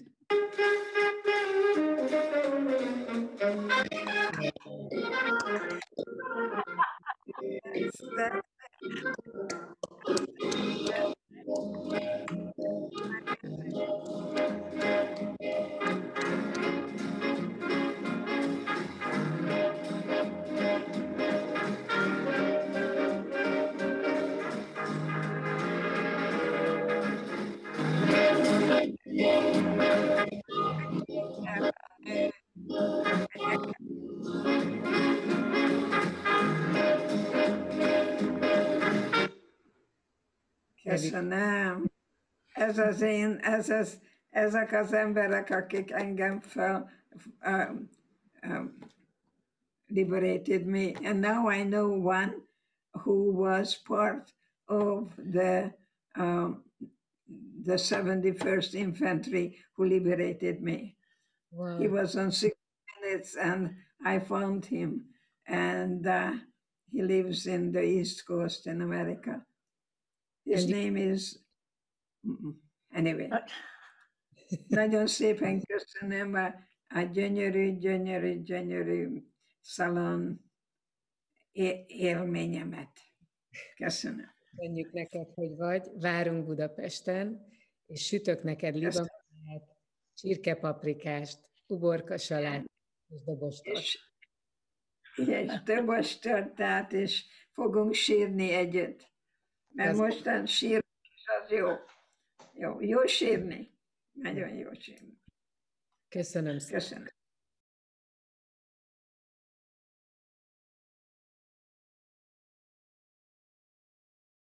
Speaker 2: Köszönöm. Ezek az emberek, akik engem fel liberated me. And now I know one who was part of the 71st Infantry who liberated me. Wow. He was on 6 minutes and I found him. And he lives in the East Coast in America. His name is... Anyway. Nagyon szépen köszönöm a gyönyörű szalon élményemet. Köszönöm.
Speaker 1: Köszönjük neked, hogy vagy. Várunk Budapesten, és sütök neked libamonát, csirkepaprikást, uborkasalát és dobostort.
Speaker 2: És dobostortát, és fogunk sírni együtt. Mert mostan sírni, az jó. Jó sírni. Nagyon jó sírni.
Speaker 1: Köszönöm szépen.
Speaker 2: Köszönöm.